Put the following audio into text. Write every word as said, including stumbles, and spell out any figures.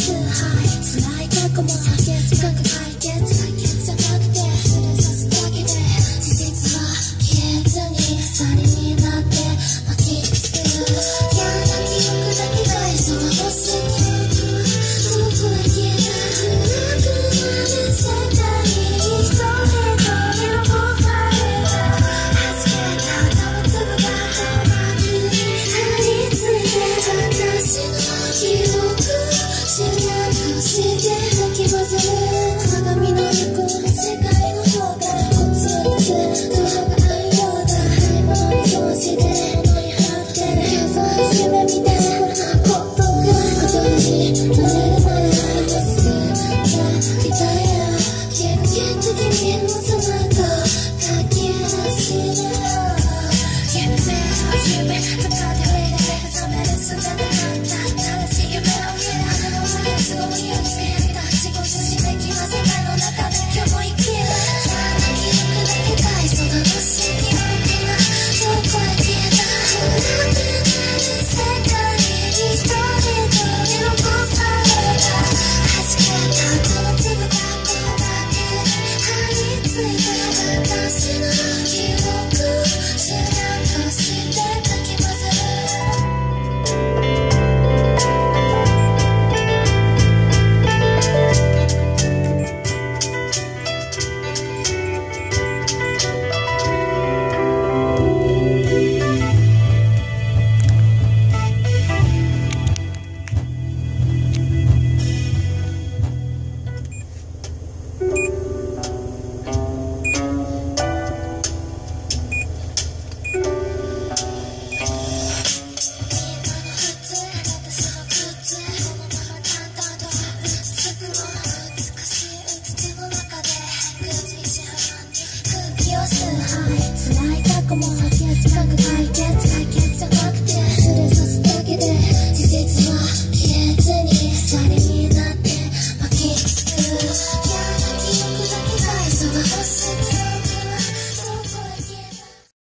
崇拝辛い過去も避け深く解決解決じゃなくて忘れさすだけで事実は消えずに鎖になって巻きつく嫌な記憶だけがいそう欲しい記憶はどこへ消えた暗くなる世界に一人取り残された弾けた玉粒が鼓膜に張り付いて私の記憶知らん顔して吐き忘れ鏡の向こうの世界の方からコツリツ道場があるようだないものに投じて物に払って競争夢みたいなほっとくことに乗れるなら今すぐがいたや消えかけた君のその後駆け足で夢は夢とかで上で目が覚めるすべて正しい夢を見る花の前すごいよりつけやりだ仕事しできません